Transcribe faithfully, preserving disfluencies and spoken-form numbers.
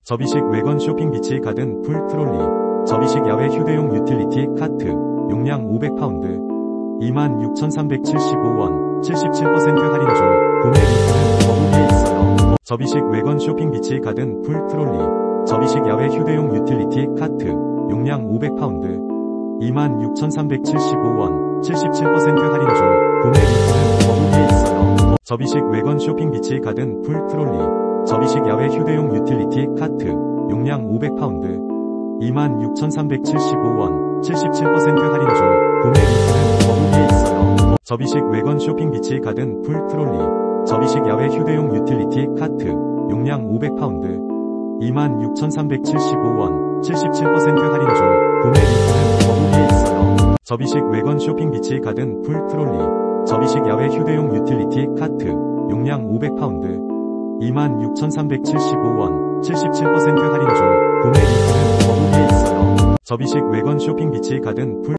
접이식 외건 쇼핑 비치 가든 풀 트롤리, 접이식 야외 휴대용 유틸리티 카트, 용량 오백 파운드, 이만 육천삼백칠십오 원, 칠십칠 퍼센트 할인 중. 구매 링크는 더보기에 있어요. 접이식 외건 쇼핑 비치 가든 풀 트롤리, 접이식 야외 휴대용 유틸리티 카트, 용량 오백 파운드, 이만 육천삼백칠십오 원, 칠십칠 퍼센트 할인 중. 구매 링크는 더보기에 있어요. 접이식 외건 쇼핑 비치 가든 풀 트롤리, 접이식 야외 휴대용 유틸리티 카트, 용량 오백 파운드, 이만 육천삼백칠십오 원, 칠십칠 퍼센트 할인 중. 구매 링크는 더보기에 있어요. 접이식 외건 쇼핑 비치 가든 풀 트롤리, 접이식 야외 휴대용 유틸리티 카트, 용량 오백 파운드, 이만 육천삼백칠십오 원, 칠십칠 퍼센트 할인 중. 구매 링크는 더보기에 있어요. 접이식 외건 쇼핑 비치 가든 풀 트롤리, 접이식 야외 휴대용 유틸리티 카트, 용량 오백 파운드, 이만 육천삼백칠십오 원, 칠십칠 퍼센트 할인 중. 구매 링크는 더보기에 있어요. 접이식 외건 쇼핑 비치 가든 풀